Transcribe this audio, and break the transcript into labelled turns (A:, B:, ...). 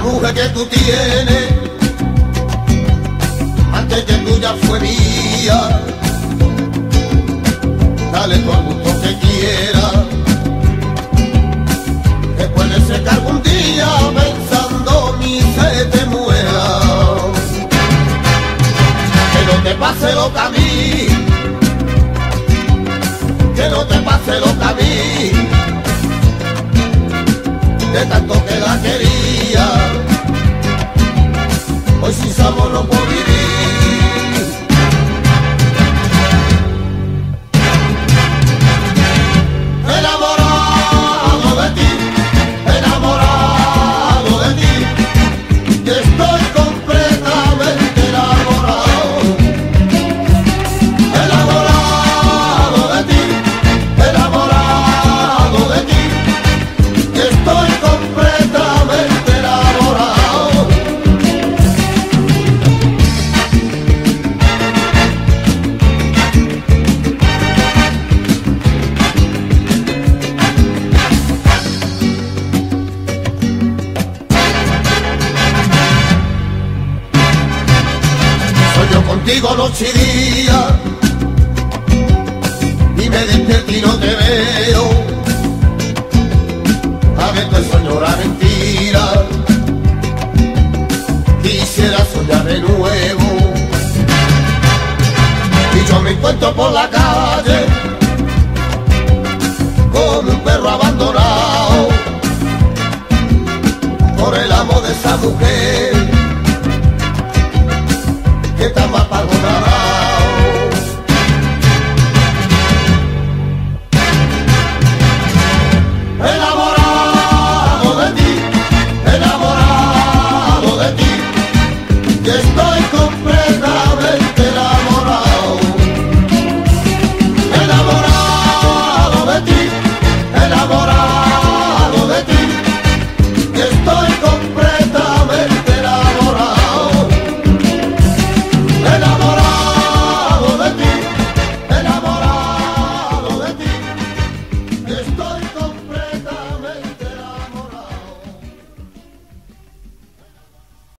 A: mujer que tú tienes, antes que tuya fue mía. Dale tu al gusto que quiera, que puede ser que algún día pensando mi se te muera. Que no te pase lo que a mí, que no te pase lo que a mí, de tanto que la quería, hoy sin su amor no puedo vivir. Enamorado de ti, enamorado de ti, y estoy completamente enamorado. Enamorado de ti, enamorado de ti, y estoy completamente enamorado. Sueño contigo noche y día, y me despierto y no te veo. A veces sueño la mentira, quisiera soñar de nuevo. Y yo me encuentro por la calle como un perro abandonado por el amor de esa mujer que está más para